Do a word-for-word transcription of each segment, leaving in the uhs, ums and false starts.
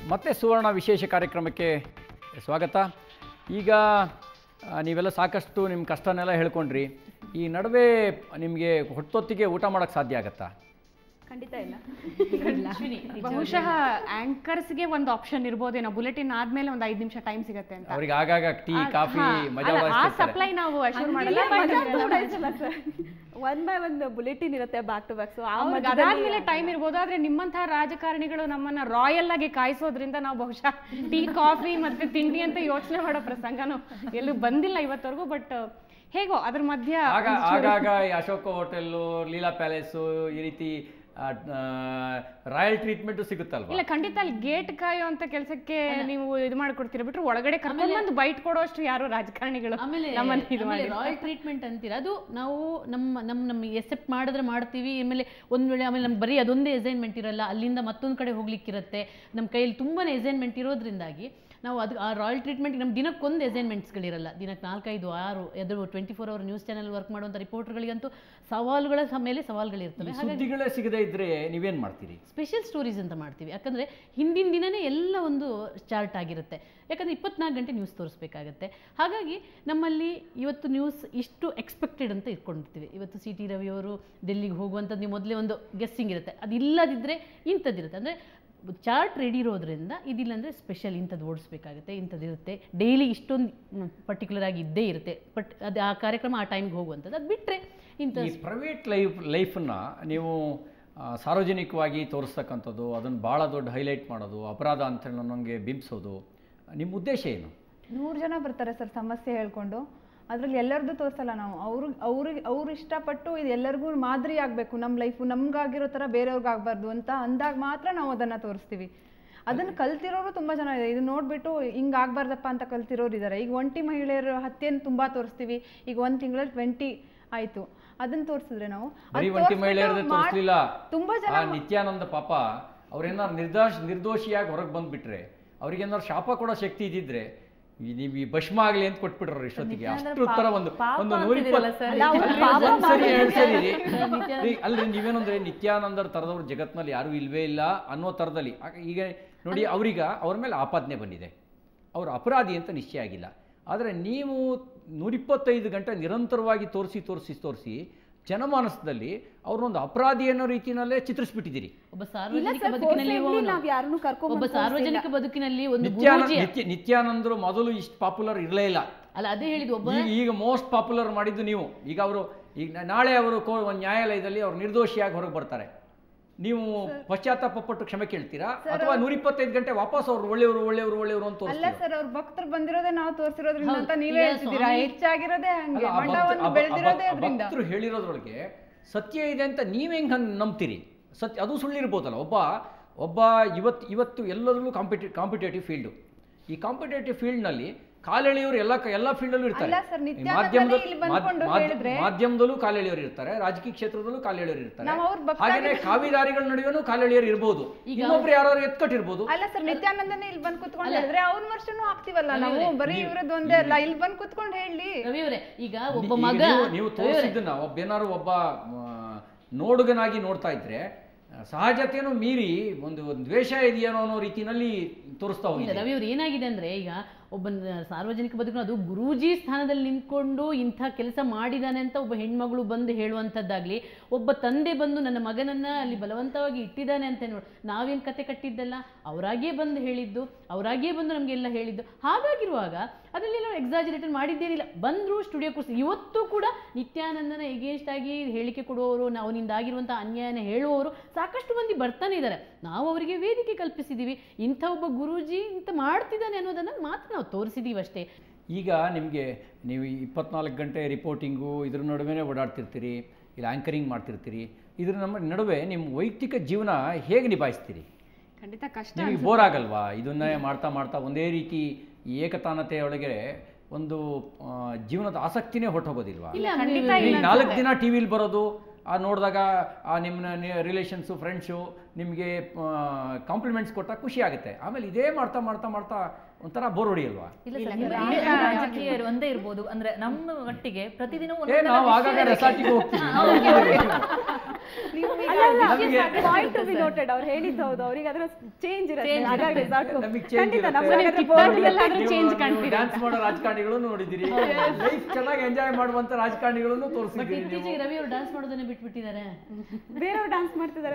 ಮತ್ತೆ ಸುವರ್ಣ ವಿಶೇಷ ಕಾರ್ಯಕ್ರಮಕ್ಕೆ ಸ್ವಾಗತ. ಈಗ ನೀವೆಲ್ಲ ಸಾಕಷ್ಟು ನಿಮ್ಮ ಕಷ್ಟನೆಲ್ಲ ಹೇಳ್ಕೊಂಡ್ರಿ. ಈ ನಡುವೆ ನಿಮಗೆ ಹೊಟ್ಟೊತ್ತಿಗೆ ಊಟ ಮಾಡೋಕ್ಕೆ ಸಾಧ್ಯ ಆಗತ್ತಾ? ಖಂಡಿತ ಇಲ್ಲ. ಬಹುಶಃ ಆಂಕರ್ಸ್ಗೆ ಒಂದು ಆಪ್ಷನ್ ಇರ್ಬೋದೇನೋ, ಬುಲೆಟಿನ್ ಆದ್ಮೇಲೆ ಒಂದು ಐದು ನಿಮಿಷ ಟೈಮ್ ಸಿಗುತ್ತೆ ಅಂತ. ಅವ್ರಿಗೆ ಆಗಾಗ ಟೀ ಕಾಫಿ ಮಜಾ ಆ ಸಪ್ಲೈ ನಾವು ಅಶ್ಯೂರ್ ಮಾಡಲ್ಲ. ಒನ್ ಬೈ ಒನ್ ಬುಲೆಟಿನ್ ಇರುತ್ತೆ ಬ್ಯಾಕ್ ಟು ಬ್ಯಾಕ್. ಸೊ ಅದಾದ್ಮೇಲೆ ಟೈಮ್ ಇರ್ಬೋದು. ಆದ್ರೆ ನಿಮ್ಮಂತಹ ರಾಜಕಾರಣಿಗಳು ನಮ್ಮನ್ನ ರಾಯಲ್ ಆಗಿ ಕಾಯಿಸೋದ್ರಿಂದ ನಾವು ಬಹುಶಃ ಟೀ ಕಾಫಿ ಮತ್ತೆ ತಿಂಡಿ ಅಂತ ಯೋಚನೆ ಮಾಡೋ ಪ್ರಸಂಗನೂ ಎಲ್ಲೂ ಬಂದಿಲ್ಲ ಇವತ್ತವರೆಗೂ. ಬಟ್ ಹೇಗೋ ಅದ್ರ ಮಧ್ಯ ಆಗಾಗ ಅಶೋಕ ಹೋಟೆಲ್ಲು, ಲೀಲಾ ಪ್ಯಾಲೇಸು, ಈ ರೀತಿ ರಾಯಲ್ ಟ್ರೀಟ್ಮೆಂಟ್ ಸಿಗುತ್ತಲ್ವಾ? ಇಲ್ಲ, ಖಂಡಿತ ಅಲ್ಲಿ ಗೇಟ್ ಕಾಯೋ ಅಂತ ಕೆಲಸಕ್ಕೆ ನೀವು ಇದು ಮಾಡ್ಕೊಡ್ತೀರ ಬಿಟ್ರೆ ಒಳಗಡೆ ಕರ್ಕೊಂಡು ಬಂದು ಬೈಟ್ ಕೊಡೋಷ್ಟು ಯಾರು ರಾಜಕಾರಣಿಗಳು ಆಮೇಲೆ ರಾಯಲ್ ಟ್ರೀಟ್ಮೆಂಟ್ ಅಂತೀರ, ಅದು ನಾವು ನಮ್ಮ ನಮ್ಮ ನಮ್ಗೆ ಎಕ್ಸೆಪ್ಟ್ ಮಾಡಿದ್ರೆ ಮಾಡ್ತೀವಿ. ಆಮೇಲೆ ಒಂದ್ ವೇಳೆ ಆಮೇಲೆ ನಮ್ಗೆ ಬರೀ ಅದೊಂದೇ ಅಸೈನ್ಮೆಂಟ್ ಇರಲ್ಲ, ಅಲ್ಲಿಂದ ಮತ್ತೊಂದು ಕಡೆ ಹೋಗ್ಲಿಕ್ಕಿರುತ್ತೆ. ನಮ್ಮ ಕೈಯಲ್ಲಿ ತುಂಬಾನೇ ಅಸೈನ್ಮೆಂಟ್ ಇರೋದ್ರಿಂದಾಗಿ ನಾವು ಅದು ಆ ರಾಯಲ್ ಟ್ರೀಟ್ಮೆಂಟ್ ನಮ್ಮ ದಿನಕ್ಕೊಂದು ಅಸೈನ್ಮೆಂಟ್ಸ್ಗಳಿರಲ್ಲ, ದಿನಕ್ಕೆ ನಾಲ್ಕೈದು ಆರು ಎದು twenty four hour news channel work ಮಾಡುವಂಥ ರಿಪೋರ್ಟರ್ಗಳಿಗಂತೂ ಸವಾಲುಗಳ ಮೇಲೆ ಸವಾಲುಗಳಿರ್ತವೆ. ಸುದ್ದಿಗಳೇ ಸಿಗದೇ ಇದ್ರೆ ನೀವೇನ್ ಮಾಡ್ತೀರಿ? ಸ್ಪೆಷಲ್ ಸ್ಟೋರೀಸ್ ಅಂತ ಮಾಡ್ತೀವಿ. ಯಾಕಂದರೆ ಹಿಂದಿನ ದಿನನೇ ಎಲ್ಲ ಒಂದು ಚಾರ್ಟ್ ಆಗಿರುತ್ತೆ. ಯಾಕಂದರೆ ಇಪ್ಪತ್ನಾಲ್ಕು ಗಂಟೆ ನ್ಯೂಸ್ ತೋರಿಸ್ಬೇಕಾಗತ್ತೆ. ಹಾಗಾಗಿ ನಮ್ಮಲ್ಲಿ ಇವತ್ತು ನ್ಯೂಸ್ ಇಷ್ಟು ಎಕ್ಸ್ಪೆಕ್ಟೆಡ್ ಅಂತ ಇಟ್ಕೊಂಡಿರ್ತೀವಿ. ಇವತ್ತು ಸಿ ಟಿ ರವಿಯವರು ಡೆಲ್ಲಿಗೆ ಹೋಗುವಂಥದ್ದು ನೀವು ಮೊದಲೇ ಒಂದು ಗೆಸ್ಸಿಂಗ್ ಇರುತ್ತೆ, ಅದು ಇಲ್ಲದಿದ್ದರೆ ಇಂಥದ್ದಿರುತ್ತೆ. ಅಂದರೆ ಚಾರ್ಟ್ ರೆಡಿ ಇರೋದ್ರಿಂದ ಇದಿಲ್ಲ ಅಂದರೆ ಸ್ಪೆಷಲ್ ಇಂಥದ್ದು ಓಡಿಸ್ಬೇಕಾಗುತ್ತೆ, ಇಂಥದ್ದು ಇರುತ್ತೆ, ಡೈಲಿ ಇಷ್ಟೊಂದು ಪರ್ಟಿಕ್ಯುಲರ್ ಆಗಿ ಇದ್ದೇ ಇರುತ್ತೆ. ಬಟ್ ಅದು ಆ ಕಾರ್ಯಕ್ರಮ ಆ ಟೈಮ್ಗೆ ಹೋಗುವಂಥದ್ದು. ಅದು ಬಿಟ್ಟರೆ ಇಂಥ ಪ್ರೈವೇಟ್ ಲೈಫ್ ಲೈಫನ್ನು ನೀವು ಸಾರ್ವಜನಿಕವಾಗಿ ತೋರಿಸ್ತಕ್ಕಂಥದ್ದು, ಅದನ್ನು ಭಾಳ ದೊಡ್ಡ ಹೈಲೈಟ್ ಮಾಡೋದು, ಅಪರಾಧ ಅಂತ ನನಗೆ ಬಿಂಬಿಸೋದು, ನಿಮ್ಮ ಉದ್ದೇಶ ಏನು? ನೂರು ಜನ ಬರ್ತಾರೆ ಸರ್ ಸಮಸ್ಯೆ ಹೇಳ್ಕೊಂಡು, ಅದ್ರಲ್ಲಿ ಎಲ್ಲರದ್ದು ತೋರಿಸಲ್ಲ ನಾವು. ಅವ್ರಿಗೆ ಅವ್ರಿಗೆ ಅವ್ರು ಇಷ್ಟಪಟ್ಟು ಇದು ಎಲ್ಲರಿಗೂ ಮಾದರಿ ಆಗಬೇಕು, ನಮ್ಮ ಲೈಫು ನಮ್ಗಾಗಿರೋ ಥರ ಬೇರೆಯವ್ರಿಗೆ ಆಗಬಾರ್ದು ಅಂತ ಅಂದಾಗ ಮಾತ್ರ ನಾವು ಅದನ್ನು ತೋರಿಸ್ತೀವಿ. ಅದನ್ನು ಕಲ್ತಿರೋರು ತುಂಬ ಜನ ಇದೆ. ಇದು ನೋಡಿಬಿಟ್ಟು ಹಿಂಗೆ ಆಗಬಾರ್ದಪ್ಪ ಅಂತ ಕಲ್ತಿರೋರು ಇದ್ದಾರೆ. ಈಗ ಒಂಟಿ ಮಹಿಳೆಯರು ಹತ್ಯೆಯನ್ನು ತುಂಬ ತೋರಿಸ್ತೀವಿ. ಈಗ ಒಂದು ತಿಂಗಳಲ್ಲಿ ಟ್ವೆಂಟಿ ಆಯಿತು, ಅದನ್ನು ತೋರಿಸಿದ್ರೆ ನಾವು ಒಂಟಿ ಮಹಿಳೆಯರದೇ ತೋರಿಸಲಿಲ್ಲ. ತುಂಬ ಜನ ನಿತ್ಯಾನಂದ ಪಾಪ ಅವ್ರೇನಾದ್ರು ನಿರ್ದೋಷ ನಿರ್ದೋಷಿಯಾಗಿ ಹೊರಗೆ ಬಂದುಬಿಟ್ರೆ, ಅವ್ರಿಗೇನಾದ್ರು ಶಾಪ ಕೊಡೋ ಶಕ್ತಿ ಇದ್ದಿದ್ರೆ ನೀವು ಈ ಭಸ್ಮ ಆಗಲಿ ಅಂತ ಕೊಟ್ಬಿಟ್ರು ಇಷ್ಟೊತ್ತಿಗೆ. ಅಷ್ಟು ತರ ಒಂದು ಒಂದು ನೂರಿಪ್ಪತ್ತು ಅಲ್ರಿ, ನೀವೇನಂದ್ರೆ ನಿತ್ಯಾನಂದರ ತರದವ್ರು ಜಗತ್ನಲ್ಲಿ ಯಾರು ಇಲ್ವೇ ಇಲ್ಲ ಅನ್ನೋ ತರದಲ್ಲಿ. ಈಗ ನೋಡಿ, ಅವ್ರೀಗ ಅವ್ರ ಮೇಲೆ ಆಪಾದನೆ ಬಂದಿದೆ, ಅವ್ರ ಅಪರಾಧಿ ಅಂತ ನಿಶ್ಚಯ ಆಗಿಲ್ಲ. ಆದರೆ ನೀವು ನೂರಿಪ್ಪತ್ತೈದು ಗಂಟೆ ನಿರಂತರವಾಗಿ ತೋರಿಸಿ ತೋರಿಸಿ ತೋರಿಸಿ ಜನಮಾನಸದಲ್ಲಿ ಅವ್ರನ್ನೊಂದು ಅಪರಾಧಿ ಅನ್ನೋ ರೀತಿಯಲ್ಲೇ ಚಿತ್ರಿಸ್ಬಿಟ್ಟಿದ್ದೀರಿ. ಒಬ್ಬ ಸಾರ್ವಜನಿಕ ಬದುಕಿನಲ್ಲಿ ಒಬ್ಬ ಸಾರ್ವಜನಿಕ ಬದುಕಿನಲ್ಲಿ ಒಂದು ನಿತ್ಯಾನಂದರು ಮೊದಲು ಇಷ್ಟು ಪಾಪ್ಯುಲರ್ ಇರಲೇ ಇಲ್ಲ ಅಲ್ಲ, ಅದೇ ಹೇಳಿದ್ದು. ಒಬ್ಬ ಈಗ ಮೋಸ್ಟ್ ಪಾಪ್ಯುಲರ್ ಮಾಡಿದ್ದು ನೀವು. ಈಗ ಅವರು ಈಗ ನಾಳೆ ಅವರು ಒಂದು ನ್ಯಾಯಾಲಯದಲ್ಲಿ ಅವ್ರು ನಿರ್ದೋಷಿಯಾಗಿ ಹೊರಗೆ ಬರ್ತಾರೆ, ನೀವು ಪಶ್ಚಾತ್ತಾಪ ಪಟ್ಟು ಕ್ಷಮೆ ಕೇಳ್ತೀರಾ ಅಥವಾ ನೂರಿಪ್ಪತ್ತೈದು ಗಂಟೆ ವಾಪಸ್ ಅವ್ರು ಒಳ್ಳೆಯವರು ಒಳ್ಳೆಯವರು ಒಳ್ಳೆಯವರು ಅಂತ ಅಲ್ಲ ಸರ್, ಅವ್ರ ಭಕ್ತರು ಬಂದಿರೋದೇ ನಾವು ತೋರಿಸಿರೋದ್ರಿಂದ ಅಂತ ನೀವೇ ಹೇಳ್ತಿದ್ದೀರಾ. ಹೆಚ್ಚಾಗಿರೋದೇ ಹಂಗೆ, ಮಠವನ್ನು ಬೆಳೆದಿರೋದೇ ಅದರಿಂದ. ಭಕ್ತರು ಹೇಳಿರೋದ್ರೊಳಗೆ ಸತ್ಯ ಇದೆ ಅಂತ ನೀವ್ ಹೆಂಗ್ ನಂಬ್ತೀರಿ? ಸತ್ಯ ಅದು ಸುಳ್ಳಿರ್ಬೋದಲ್ಲ. ಒಬ್ಬ ಒಬ್ಬ ಇವತ್ತು ಇವತ್ತು ಎಲ್ಲದರಲ್ಲೂ ಕಾಂಪಿಟೇ ಕಾಂಪಿಟೇಟಿವ್ ಫೀಲ್ಡು. ಈ ಕಾಂಪಿಟೇಟಿವ್ ಫೀಲ್ಡ್ನಲ್ಲಿ ಕಾಲೆಳೆಯೋರು ಎಲ್ಲ ಎಲ್ಲ ಫೀಲ್ಡಲ್ಲೂ ಇರ್ತಾರೆ. ಮಾಧ್ಯಮದಲ್ಲೂ ಕಾಲೆಳೆಯೋರು ಇರ್ತಾರೆ, ರಾಜಕೀಯ ಕ್ಷೇತ್ರದಲ್ಲೂ ಕಾಲೆಳೆಯೋರು ಇರ್ತಾರೆ. ಹಾಗೇನೆ ಕಾವಿದಾರಿಗಳ ನಡುವೆನೂ ಕಾಲೆಳೆಯೋರು ಇರ್ಬೋದು, ಇನ್ನೊಬ್ರು ಯಾರು ಎತ್ಕಟ್ಟಿರ್ಬೋದು. ಅಲ್ಲ ಸರ್, ನಿತ್ಯಾನಂದನೇ ಇಲ್ಲಿ ಬಂದು ಕುತ್ಕೊಂಡು ಹೇಳಿದ್ರೆ ಅವ್ರ ವರ್ಷನೂ ಆಗ್ತೀವಲ್ಲ ನಾವು. ಬರೀ ಇವ್ರದ್ದು ಒಂದೇ ಅಲ್ಲ, ಇಲ್ಲಿ ಬಂದು ಕುತ್ಕೊಂಡು ಹೇಳಿ. ಈಗ ಒಬ್ಬ ಮಗ ನೀವು ತೋರಿಸಿದ್ದನ್ನ ಒಬ್ಬ ಏನಾರು ಒಬ್ಬ ನೋಡುಗನಾಗಿ ನೋಡ್ತಾ ಇದ್ರೆ ಸಹಜತೆಯನ್ನು ಮೀರಿ ಒಂದು ದ್ವೇಷ ಇದೆಯೇನೋ ಅನ್ನೋ ರೀತಿಯಲ್ಲಿ ತೋರಿಸ್ತಾ ಹೋಗಿದೆ. ರವಿ ಅವ್ರು ಏನಾಗಿದೆ ಅಂದ್ರೆ, ಈಗ ಒಬ್ಬ ಸಾರ್ವಜನಿಕ ಬದುಕು ಅದು ಗುರೂಜಿ ಸ್ಥಾನದಲ್ಲಿ ನಿಂತ್ಕೊಂಡು ಇಂಥ ಕೆಲಸ ಮಾಡಿದಾನೆ ಅಂತ ಒಬ್ಬ ಹೆಣ್ಮಗಳು ಬಂದು ಹೇಳುವಂಥದ್ದಾಗ್ಲಿ, ಒಬ್ಬ ತಂದೆ ಬಂದು ನನ್ನ ಮಗನನ್ನ ಅಲ್ಲಿ ಬಲವಂತವಾಗಿ ಇಟ್ಟಿದ್ದಾನೆ ಅಂತ ನೋಡಿ ನಾವೇನು ಕತೆ ಕಟ್ಟಿದ್ದಲ್ಲ, ಅವರಾಗಿಯೇ ಬಂದು ಹೇಳಿದ್ದು, ಅವರಾಗಿಯೇ ಬಂದು ನಮಗೆಲ್ಲ ಹೇಳಿದ್ದು. ಹಾಗಾಗಿರುವಾಗ ಅದರಲ್ಲೆಲ್ಲ ಎಕ್ಸಾಜರೇಟೆಡ್ ಮಾಡಿದ್ದೇನಿಲ್ಲ. ಬಂದರು ಸ್ಟುಡಿಯೋ ಕೂರಿಸಿ. ಇವತ್ತು ಕೂಡ ನಿತ್ಯಾನಂದನ ಎಗೇನ್ಸ್ಟ್ ಆಗಿ ಹೇಳಿಕೆ ಕೊಡುವವರು, ಅವನಿಂದ ಆಗಿರುವಂಥ ಅನ್ಯಾಯನ ಹೇಳುವವರು ಸಾಕಷ್ಟು ಮಂದಿ ಬರ್ತಾನೆ ಇದ್ದಾರೆ. ನಾವು ಅವರಿಗೆ ವೇದಿಕೆ ಕಲ್ಪಿಸಿದ್ದೀವಿ. ಇಂಥ ಒಬ್ಬ ಗುರೂಜಿ ಇಂಥ ಮಾಡ್ತಿದ್ದಾನೆ ಅನ್ನೋದನ್ನು ಮಾತ್ರ ನಾವು ತೋರಿಸಿದ್ದೀವಿ ಅಷ್ಟೇ. ಈಗ ನಿಮಗೆ ನೀವು ಇಪ್ಪತ್ನಾಲ್ಕು ಗಂಟೆ ರಿಪೋರ್ಟಿಂಗು ಇದ್ರ ನಡುವೆ ಓಡಾಡ್ತಿರ್ತೀರಿ, ಇಲ್ಲ ಆ್ಯಂಕರಿಂಗ್ ಮಾಡ್ತಿರ್ತೀರಿ. ಇದ್ರ ನಮ್ಮ ನಡುವೆ ನಿಮ್ಮ ವೈಯಕ್ತಿಕ ಜೀವನ ಹೇಗೆ ನಿಭಾಯಿಸ್ತೀರಿ? ಖಂಡಿತ ಕಷ್ಟ. ನಿಮಗೆ ಬೋರ್ ಆಗಲ್ವಾ ಇದನ್ನೇ ಮಾಡ್ತಾ ಮಾಡ್ತಾ? ಒಂದೇ ರೀತಿ ಏಕತಾನತೆಯೊಳಗೆ ಒಂದು ಜೀವನದ ಆಸಕ್ತಿನೇ ಹೊರಟೋಗೋದಿಲ್ವಾ? ಖಂಡಿತ ನಾಲ್ಕು ದಿನ ಟಿ ವಿಲಿ ಬರೋದು, ಆ ನೋಡಿದಾಗ ಆ ನಿಮ್ಮ ರಿಲೇಷನ್ಸು ಫ್ರೆಂಡ್ಸು ನಿಮಗೆ ಕಾಂಪ್ಲಿಮೆಂಟ್ಸ್ ಕೊಟ್ಟಾಗ ಖುಷಿ ಆಗುತ್ತೆ. ಆಮೇಲೆ ಇದೇ ಮಾಡ್ತಾ ಮಾಡ್ತಾ ಮಾಡ್ತಾ ಒಂಥರ ಬೋರ್ ಹೊಡಿಯಲ್ವಾ? ಇಲ್ಲ ಸರ್, ರಾಜಕೀಯರು ಒಂದೇ ಇರ್ಬೋದು, ಅಂದ್ರೆ ನಮ್ಮ ಒಟ್ಟಿಗೆ ಪ್ರತಿದಿನ ಏ ನಾವು ಆಗಾಗ ರೆಸಾರ್ಟಿಗೆ ಹೋಗ್ತೀವಿ. Point to be noted. ಅವ್ರು ಹೇಳಿದ್ದು ಹೌದು, ಅವ್ರಿಗೆ ಅದರ ಚೇಂಜ್ ಇರುತ್ತೆ. ಹಾಗಾಗಿ ರೆಸಾರ್ಟ್ ನಮಗೆ ಚೇಂಜ್ ಚೇಂಜ್ ಕಾಣ್ತೀರಾ? ಡ್ಯಾನ್ಸ್ ಮಾಡೋ ರಾಜಕಾರಣಿಗಳನ್ನು ನೋಡಿದಿರಿ, ಲೈಫ್ ಚೆನ್ನಾಗಿ ಎಂಜಾಯ್ ಮಾಡುವಂತ ರಾಜಕಾರಣಿಗಳನ್ನು ತೋರಿಸಿದ್ದೀರಿ. ಇತ್ತೀಚೆಗೆ ರವಿ ಅವರು ಡ್ಯಾನ್ಸ್ ಮಾಡೋದನ್ನೇ ಬಿಟ್ಬಿಟ್ಟಿದ್ದಾರೆ, ಬೇರೆಯವ್ರು ಡ್ಯಾನ್ಸ್ ಮಾಡ್ತಿದ್ದಾರೆ.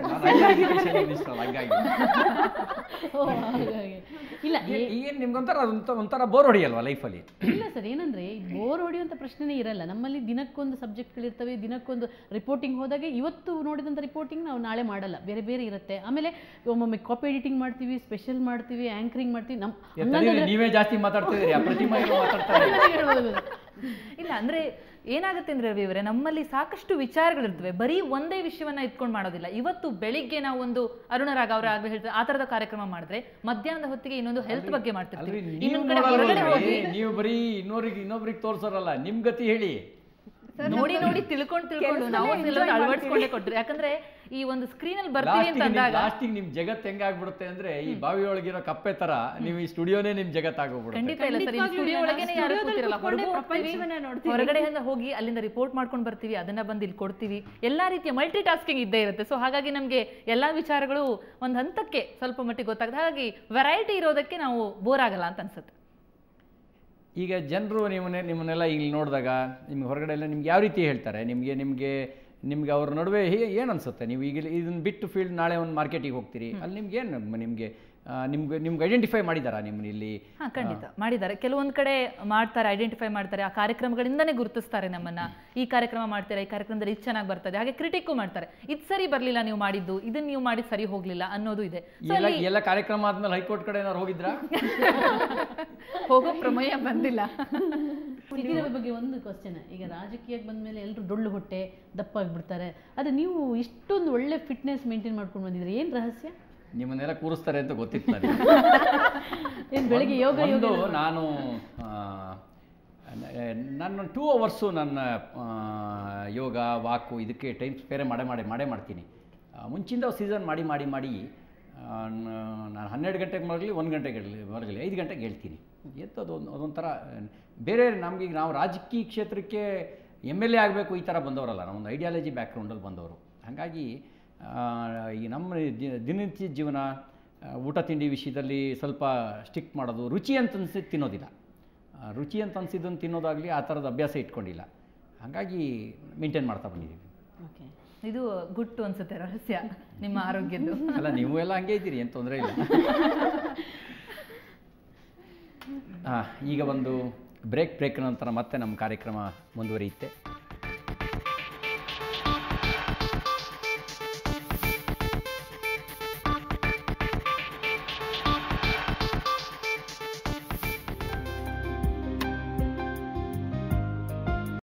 ಇಲ್ಲ ಈಗೇನು ನಿಮ್ಗೊಂಥರ ಒಂಥರ ಬೋರ್ ಹೊಡಿಯಲ್ವಾ ಲೈಫಲ್ಲಿ? ಇಲ್ಲ ಸರ್, ಏನಂದ್ರೆ ಬೋರ್ ಹೊಡೆಯುವಂಥ ಪ್ರಶ್ನೆನೇ ಇರಲ್ಲ. ನಮ್ಮಲ್ಲಿ ದಿನಕ್ಕೊಂದು ಸಬ್ಜೆಕ್ಟ್ಗಳಿರ್ತವೆ, ದಿನಕ್ಕೊಂದು ರಿಪೋರ್ಟಿಂಗ್ ಹೋದಾಗ ಇವತ್ತು ನೋಡಿದಂಥ ರಿಪೋರ್ಟಿಂಗ್ ನಾವು ನಾಳೆ ಮಾಡಲ್ಲ, ಬೇರೆ ಬೇರೆ ಇರುತ್ತೆ. ಆಮೇಲೆ ಒಮ್ಮೊಮ್ಮೆ ಕಾಪಿ ಎಡಿಟಿಂಗ್ ಮಾಡ್ತೀವಿ, ಸ್ಪೆಷಲ್ ಮಾಡ್ತೀವಿ, ಆಂಕರಿಂಗ್ ಮಾಡ್ತೀವಿ. ನಮ್ಮ ನೀವೇ ಜಾಸ್ತಿ ಮಾತಾಡ್ತಿದ್ದೀರಿ, ಪ್ರತಿಮಾ ಮಾತಾಡ್ತಾರೆ. ಇಲ್ಲ ಅಂದ್ರೆ ಏನಾಗುತ್ತೆ ಅಂದ್ರೆ ರವಿ ಅವರೇ, ನಮ್ಮಲ್ಲಿ ಸಾಕಷ್ಟು ವಿಚಾರಗಳಿರ್ತವೆ, ಬರೀ ಒಂದೇ ವಿಷಯವನ್ನ ಇಟ್ಕೊಂಡು ಮಾಡೋದಿಲ್ಲ. ಇವತ್ತು ಬೆಳಿಗ್ಗೆ ನಾವು ಒಂದು ಅರುಣರಾಗ ಅವರ ಆಗ್ಲೇ ಹೇಳ್ತಾರೆ ಆ ತರದ ಕಾರ್ಯಕ್ರಮ ಮಾಡಿದ್ರೆ, ಮಧ್ಯಾಹ್ನದ ಹೊತ್ತಿಗೆ ಇನ್ನೊಂದು ಹೆಲ್ತ್ ಬಗ್ಗೆ ಮಾಡ್ತಿರ್ತೀವಿ. ಇನ್ನೊಂದ್ ಕಡೆ ಹೊರಗಡೆ ಹೋಗಿ ನೀವು ಬರೀ ಇನ್ನೊಬ್ರಿಗೆ ಇನ್ನೊಬ್ರಿಗೆ ತೋರ್ಸೋರಲ್ಲ, ನಿಮ್ ಗತಿ ಹೇಳಿ. ನೋಡಿ ನೋಡಿ ತಿಳ್ಕೊಂಡು ತಿಳ್ಕೊಂಡು ನಾವು ಅಳವಡಿಸ್ಕೊಂಡೇ ಕೊಟ್ರಿ. ಯಾಕಂದ್ರೆ ಈ ಒಂದು ಸ್ಕ್ರೀನ್ ಅಲ್ಲಿ ಬರ್ತೀವಿ ಅಂತ ಅಂದಾಗ ಲಾಸ್ಟಿಗೆ ನಿಮ್ ಜಗತ್ ಹೆಂಗಾಗ್ಬಿಡುತ್ತೆ ಅಂದ್ರೆ, ಈ ಬಾವಿ ಒಳಗಿರೋ ಕಪ್ಪೆ ತರ ನೀವು ಈ ಸ್ಟುಡಿಯೋನೇ ನಿಮ್ ಜಗತ್ ಆಗೋಗ್ಬಿಡುತ್ತೆ. ಖಂಡಿತ ಇಲ್ಲ ಸರ್, ಈ ಸ್ಟುಡಿಯೋ ಒಳಗೇನೆ ಯಾರು ಕೂತಿರಲ್ಲ, ಹೊರಗಡೆ ಹೋಗಿ ಅಲ್ಲಿಂದ ರಿಪೋರ್ಟ್ ಮಾಡ್ಕೊಂಡು ಬರ್ತೀವಿ, ಅದನ್ನ ಬಂದು ಇಲ್ಲಿ ಕೊಡ್ತೀವಿ. ಎಲ್ಲಾ ರೀತಿಯ ಮಲ್ಟಿ ಟಾಸ್ಕಿಂಗ್ ಇದ್ದೇ ಇರುತ್ತೆ. ಸೊ ಹಾಗಾಗಿ ನಮ್ಗೆ ಎಲ್ಲಾ ವಿಚಾರಗಳು ಒಂದ್ ಹಂತಕ್ಕೆ ಸ್ವಲ್ಪ ಮಟ್ಟಿಗೆ ಗೊತ್ತಾಗುತ್ತೆ. ಹಾಗಾಗಿ ವೆರೈಟಿ ಇರೋದಕ್ಕೆ ನಾವು ಬೋರ್ ಆಗಲ್ಲ ಅಂತ ಅನ್ಸುತ್ತೆ. ಈಗ ಜನರು ನಿಮ್ಮನ್ನೇ ನಿಮ್ಮನ್ನೆಲ್ಲ ಇಲ್ಲಿ ನೋಡಿದಾಗ ನಿಮ್ಗೆ ಹೊರಗಡೆ ಎಲ್ಲ ನಿಮ್ಗೆ ಯಾವ ರೀತಿ ಹೇಳ್ತಾರೆ? ನಿಮಗೆ ನಿಮಗೆ ನಿಮ್ಗೆ ಅವ್ರ ನಡುವೆ ಏನು ಅನಿಸುತ್ತೆ? ನೀವು ಈಗ ಇದನ್ನು ಬಿಟ್ಟು ಫೀಲ್ಡ್ ನಾಳೆ ಒಂದು ಮಾರ್ಕೆಟಿಗೆ ಹೋಗ್ತೀರಿ, ಅಲ್ಲಿ ನಿಮ್ಗೆ ಏನು ನಿಮಗೆ ನಿಮ್ಗೆ ನಿಮ್ಗೆ ಐಡೆಂಟಿಫೈ ಮಾಡಿದಾರಾ ನಿಮ್ಮನ್ನ ಇಲ್ಲಿ? ಹಾಂ, ಖಂಡಿತ ಮಾಡಿದ್ದಾರೆ. ಕೆಲವೊಂದು ಕಡೆ ಮಾಡ್ತಾರೆ, ಐಡೆಂಟಿಫೈ ಮಾಡ್ತಾರೆ, ಆ ಕಾರ್ಯಕ್ರಮಗಳಿಂದನೇ ಗುರುತಿಸ್ತಾರೆ ನಮ್ಮನ್ನ. ಈ ಕಾರ್ಯಕ್ರಮ ಮಾಡ್ತಾರೆ, ಈ ಕಾರ್ಯಕ್ರಮದಲ್ಲಿ ಇದು ಚೆನ್ನಾಗಿ ಬರ್ತದೆ, ಹಾಗೆ ಕ್ರಿಟಿಕ್ಕು ಮಾಡ್ತಾರೆ. ಇದು ಸರಿ ಬರಲಿಲ್ಲ ನೀವು ಮಾಡಿದ್ದು, ಇದನ್ನ ನೀವು ಮಾಡಿದ್ದು ಸರಿ ಹೋಗ್ಲಿಲ್ಲ ಅನ್ನೋದು ಇದೆ. ಎಲ್ಲ ಕಾರ್ಯಕ್ರಮ ಆದ್ಮೇಲೆ ಹೈಕೋರ್ಟ್ ಕಡೆ ಏನಾದ್ರು ಹೋಗಿದ್ರಾ? ಹೋಗೋ ಪ್ರಮೇಯ ಬಂದಿಲ್ಲ. ಇದರ ಬಗ್ಗೆ ಒಂದು ಕ್ವಶನ್. ಈಗ ರಾಜಕೀಯಕ್ಕೆ ಬಂದ್ಮೇಲೆ ಎಲ್ಲರೂ ಡೊಳ್ಳು ಹೊಟ್ಟೆ ದಪ್ಪ ಆಗ್ಬಿಡ್ತಾರೆ, ಅದು ನೀವು ಇಷ್ಟೊಂದು ಒಳ್ಳೆ ಫಿಟ್ನೆಸ್ ಮೇಂಟೈನ್ ಮಾಡ್ಕೊಂಡು ಬಂದಿದ್ರೆ ಏನು ರಹಸ್ಯ? ನಿಮ್ಮನ್ನೆಲ್ಲ ಕೂರಿಸ್ತಾರೆ ಅಂತ ಗೊತ್ತಿತ್ತು ನನಗೆ. ಏನು ಬೆಳಿಗ್ಗೆ ಯೋಗ ಯೋಗ ನಾನು ನಾನು ಟೂ ಅವರ್ಸು ನನ್ನ ಯೋಗ ವಾಕು ಇದಕ್ಕೆ ಟೈಮ್ ಸ್ಪೇರೆ ಮಾಡೇ ಮಾಡಿ ಮಾಡೇ ಮಾಡ್ತೀನಿ. ಮುಂಚಿಂದ ಸೀಸನ್ ಮಾಡಿ ಮಾಡಿ ಮಾಡಿ ನಾನು ಹನ್ನೆರಡು ಗಂಟೆಗೆ ಮರಗಲಿ, ಒಂದು ಗಂಟೆಗೆ ಮರಗಲಿ, ಐದು ಗಂಟೆಗೆ ಹೇಳ್ತೀನಿ. ಎತ್ತು ಅದು ಅದೊಂಥರ ಬೇರೆ. ನಮಗೆ ನಾವು ರಾಜಕೀಯ ಕ್ಷೇತ್ರಕ್ಕೆ ಎಮ್ ಎಲ್ ಎ ಆಗಬೇಕು ಈ ಥರ ಬಂದವರಲ್ಲ, ನಾವೊಂದು ಐಡಿಯಾಲಜಿ ಬ್ಯಾಕ್ಗ್ರೌಂಡಲ್ಲಿ ಬಂದವರು. ಹಾಗಾಗಿ ಈ ನಮ್ಮ ದಿನನಿತ್ಯ ಜೀವನ ಊಟ ತಿಂಡಿ ವಿಷಯದಲ್ಲಿ ಸ್ವಲ್ಪ ಸ್ಟಿಕ್ ಮಾಡೋದು, ರುಚಿ ಅಂತ ಅನಿಸಿ ತಿನ್ನೋದಿಲ್ಲ. ರುಚಿ ಅಂತ ಅನಿಸಿದ್ದನ್ನು ತಿನ್ನೋದಾಗಲಿ ಆ ಥರದ ಅಭ್ಯಾಸ ಇಟ್ಕೊಂಡಿಲ್ಲ. ಹಾಗಾಗಿ ಮೇಂಟೈನ್ ಮಾಡ್ತಾ ಬಂದಿದ್ದೀವಿ. ಓಕೆ, ಇದು ಗುಟ್ಟು ಅನ್ಸುತ್ತೆ ರಹಸ್ಯ ನಿಮ್ಮ ಆರೋಗ್ಯದ್ದು. ಅಲ್ಲ, ನೀವು ಎಲ್ಲ ಹಂಗೆ ಇದ್ದೀರಿ, ಏನು ತೊಂದರೆ ಇಲ್ಲ. ಹಾಂ, ಈಗ ಒಂದು ಬ್ರೇಕ್ ಬ್ರೇಕ್ ನಂತರ ಮತ್ತೆ ನಮ್ಮ ಕಾರ್ಯಕ್ರಮ ಮುಂದುವರಿಯುತ್ತೆ.